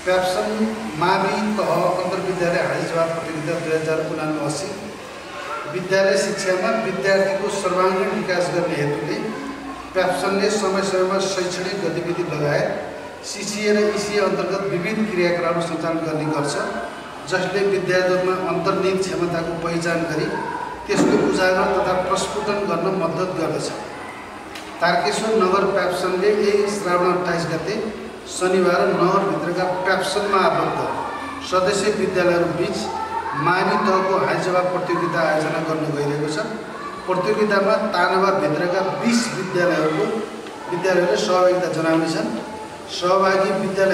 प्याप्सन मावि तह अन्तर्विद्यालय हाई जवाब प्रतियोगिता 2079 विद्यालय शिक्षामा विद्यार्थीको सर्वाङ्गीण विकास गर्ने हेतुले प्याप्सनले समय समयमा शैक्षणिक गतिविधि लगायत सिसिए र इसिए अन्तर्गत विविध क्रियाकलाप सञ्चालन गर्ने गर्छ, जसले विद्यार्थीहरूमा अन्तर्निहित क्षमताको पहिचान गरी त्यसको उजागर तथा प्रस्फुटन गर्न मद्दत गर्दछ। तारकेश्वर नगर प्याप्सनले यही श्रावण 28 गते शनिबार नगरभित्रका प्याप्सनमा आबद्ध सदस्य विद्यालयहरूबीच मावि तहको हाई जवाब प्रतियोगिता आयोजना गर्न गइरहेको छ। प्रतियोगितामा तानवाभित्रका 20 विद्यालयहरूले सहभागिता जनाउनेछन्। सहभागी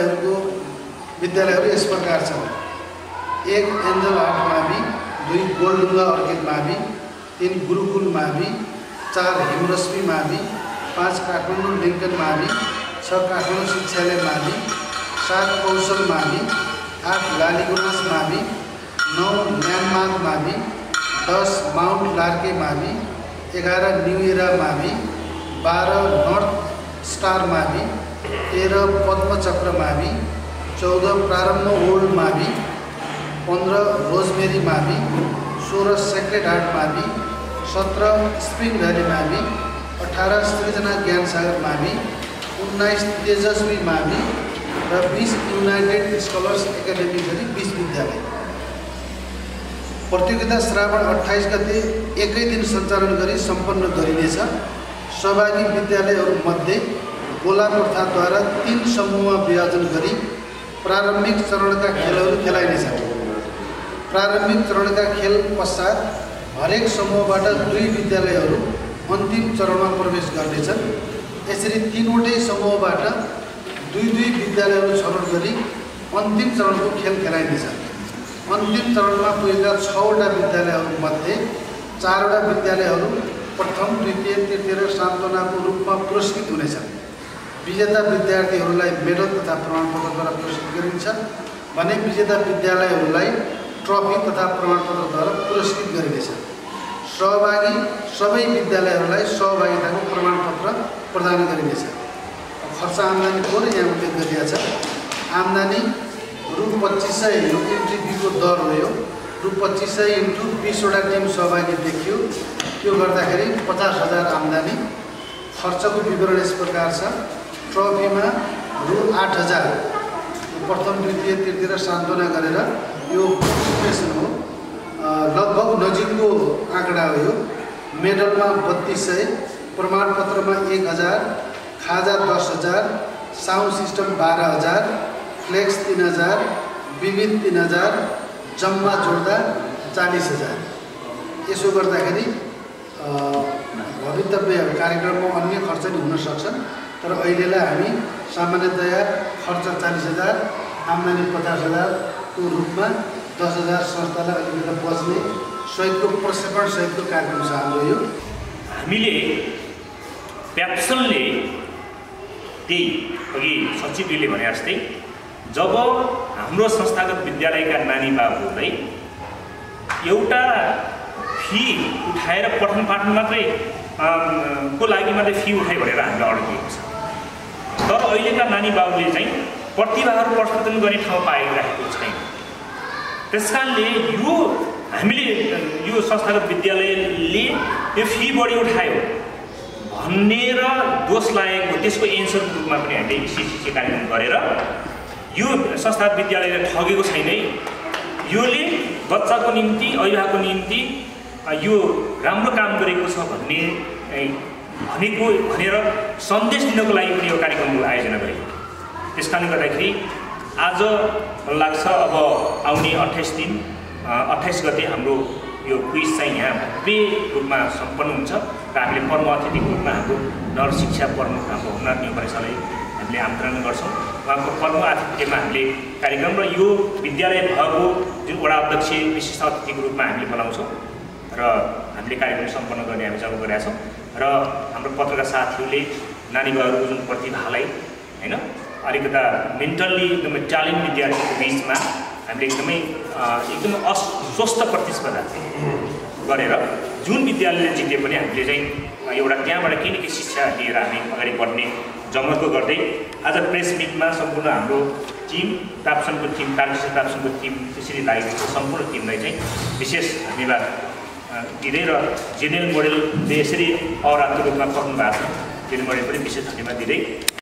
विद्यालयहरू यस प्रकार छन्: 1 एन्जल आर्ट मावि, 2 गोलढुङ्गा अर्किड मावि, 3 गुरुकुल मावि, 4 हिमरश्मि मावि, 5 काठमाडौँ लिङ्कन मावि, 6 काठमाडौँ शिक्षालय मावि, 7 कौशल मावि, 8 लालीगुराँस मावि, 9 ल्यान्डमार्क मावि, 10 माउन्ट लार्के मावि, 11 न्यू एरा मावि, 12 नर्थ स्टार मावि, 13 पद्मचक्र मावि, 14 प्रारम्भ ओल्ड मावि, 15 रोजमेरी मावि, 16 सेक्रेड हार्ट मावि, 17 स्प्रिङ भ्याली मावि, 18 सृजना ज्ञानसागर मावि, 19 तेजस्वी मावि र 20 युनाइटेड स्कलर्स एकाडेमी गरी 20 विद्यालय। प्रतियोगिता श्रावण 28 गते एकै दिन सञ्चालन गरी सम्पन्न गरिनेछ। सहभागी विद्यालयहरूमध्ये गोला प्रथाद्वारा 3 समूहमा विभाजन गरी प्रारम्भिक चरणका खेलहरू खेलाइनेछन्। प्रारम्भिक चरणका खेल पश्चात हरेक समूहबाट 2 विद्यालयहरू अन्तिम चरणमा प्रवेश गर्नेछन्। यसरी 3वटै समूहबाट 2 विद्यालयहरू छनौट गरी अन्तिम चरणको खेल खेलाइनेछ। अन्तिम चरणमा पुगेका 6वटा विद्यालयहरूमध्ये 4वटा विद्यालयहरू प्रथम, द्वितीय, तृतीय र सान्त्वनाको रूपमा पुरस्कृत हुनेछन्। विजेता विद्यार्थीहरूलाई मेडल तथा प्रमाणपत्रद्वारा पुरस्कृत गरिन्छ भने विजेता विद्यालयहरूलाई ट्रफी तथा प्रमाणपत्रद्वारा पुरस्कृत गरिनेछ। सहभागी सबै विद्यालयहरूलाई सहभागिताको प्रमाणपत्र प्रदान गरिनेछ। खर्च आम्दानी थोरै यहाँ उल्लेख गरिएको छ। आम्दानी रु 2500 यो इन्ट्री फीको दर हो। यो रु 2500 इन्टु 20वटा टिम सहभागी देखियो, त्यो गर्दाखेरि 50,000 आम्दानी। खर्चको विवरण यस प्रकार छ। ट्रफीमा रु 8,000 प्रथम, द्वितीय, तृतीय र सान्त्वना गरेर यो पार्टिसिपेसन हो, लगभग नजिकको आँकडा हो यो। मेडलमा 3200, प्रमाणपत्रमा 1000, खाजा 10,000, साउन्ड सिस्टम 12,000, फ्लेक्स 3,000, विविध 3,000, जम्मा जोड्दा 40,000। यसो गर्दाखेरि भवितव्य कार्यक्रममा अन्य खर्च नि हुन सक्छन्, तर अहिलेलाई हामी सामान्यतया खर्च 40,000, आम्दानी 50,000 को रूपमा 10,000 संस्थालाई अलिकति बच्ने सहितको प्रक्षेपण सहितको कार्यक्रम छ हाम्रो यो। हामीले प्याप्सनले त्यही अघि सचिवले भने जस्तै जब हाम्रो संस्थागत विद्यालयका नानी बाबुहरूलाई एउटा फी उठाएर पठन पाठन मात्रै को लागि मात्रै फी उठाइ भनेर हामीले अर्डर दिएको छ, तर अहिलेका नानी बाबुले चाहिँ प्रतिभाहरू प्रस्फुटन गर्ने ठाउँ पाइरहेको छैन। त्यसकारणले यो हामीले यो संस्थागत विद्यालयले यो फी बढी उठायो भनेर दोष लागेको त्यसको एन्सरको रूपमा पनि हामीले सिसिसी कार्यक्रम गरेर यो संस्थागत विद्यालयले ठगेको छैन। योले बच्चाको निम्ति, अभिभावकको निम्ति यो राम्रो काम गरेको छ भनेर सन्देश दिनको लागि पनि यो कार्यक्रमको आयोजना गरेको। त्यसकारणले गर्दाखेरि आज लाग्छ अब आउने 28 गते हाम्रो यो क्विज चाहिँ यहाँ भव्य रूपमा सम्पन्न हुन्छ र हामीले प्रमुख अतिथिको रूपमा हाम्रो नगर शिक्षा प्रमुख हाम्रो हुमनाथ न्यौपानेलाई हामीले आमन्त्रण गर्छौँ। उहाँको प्रमुख आतिथ्यमा हामीले कार्यक्रम र यो विद्यालय भएको जुन वडा अध्यक्ष विशिष्ट अतिथिको रूपमा हामीले बोलाउँछौँ र हामीले कार्यक्रम सम्पन्न गर्ने हामी चालु गरेका छौँ। र हाम्रो पत्रकार साथीहरूले नानीबाबुहरूको जुन प्रतिभालाई होइन अलिकता मेन्टल्ली एकदमै ट्यालेन्ट विद्यार्थीको बिचमा हामीले एकदमै स्वस्थ प्रतिस्पर्धा गरेर जुन विद्यालयले जिते पनि हामीले चाहिँ एउटा त्यहाँबाट केही न केही शिक्षा लिएर हामी अगाडि बढ्ने जमर्को गर्दै आज प्रेस मिटमा सम्पूर्ण हाम्रो टिम ताप्सनको टिम तारकिशोर ताप्सनको टिम त्यसरी लागेको सम्पूर्ण टिमलाई चाहिँ विशेष धन्यवाद दिँदै र जेनेरल मोडेलले यसरी अरातो रूपमा पक्नु भएको छ जेनेरल मोडेल पनि विशेष धन्यवाद दिँदै